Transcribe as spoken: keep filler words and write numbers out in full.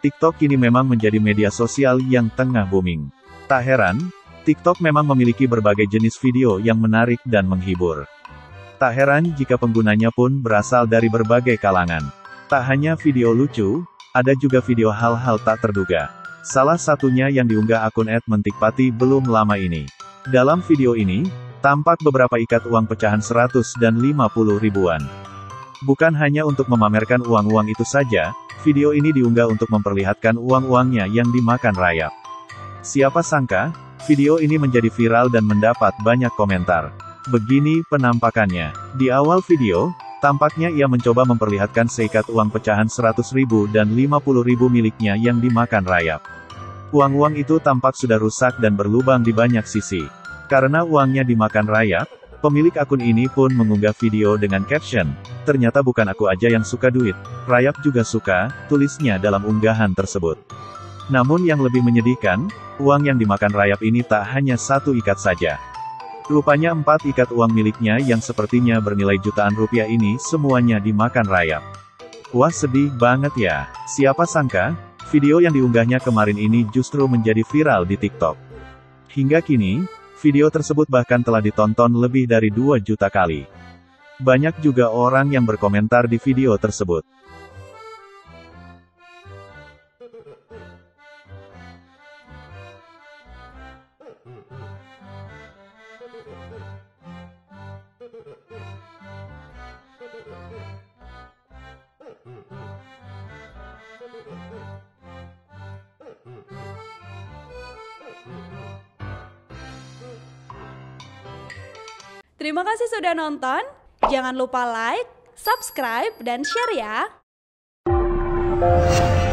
TikTok kini memang menjadi media sosial yang tengah booming. Tak heran, TikTok memang memiliki berbagai jenis video yang menarik dan menghibur. Tak heran jika penggunanya pun berasal dari berbagai kalangan. Tak hanya video lucu, ada juga video hal-hal tak terduga. Salah satunya yang diunggah akun et mentikpati belum lama ini. Dalam video ini, tampak beberapa ikat uang pecahan seratus dan lima puluh ribuan. Bukan hanya untuk memamerkan uang-uang itu saja, video ini diunggah untuk memperlihatkan uang-uangnya yang dimakan rayap. Siapa sangka, video ini menjadi viral dan mendapat banyak komentar. Begini penampakannya. Di awal video, tampaknya ia mencoba memperlihatkan seikat uang pecahan seratus ribu dan lima puluh ribu miliknya yang dimakan rayap. Uang-uang itu tampak sudah rusak dan berlubang di banyak sisi. Karena uangnya dimakan rayap, pemilik akun ini pun mengunggah video dengan caption, "Ternyata bukan aku aja yang suka duit, rayap juga suka," tulisnya dalam unggahan tersebut. Namun yang lebih menyedihkan, uang yang dimakan rayap ini tak hanya satu ikat saja. Rupanya empat ikat uang miliknya yang sepertinya bernilai jutaan rupiah ini semuanya dimakan rayap. Wah, sedih banget ya. Siapa sangka, video yang diunggahnya kemarin ini justru menjadi viral di TikTok. Hingga kini, video tersebut bahkan telah ditonton lebih dari dua juta kali. Banyak juga orang yang berkomentar di video tersebut. Terima kasih sudah nonton. Jangan lupa like, subscribe, dan share ya.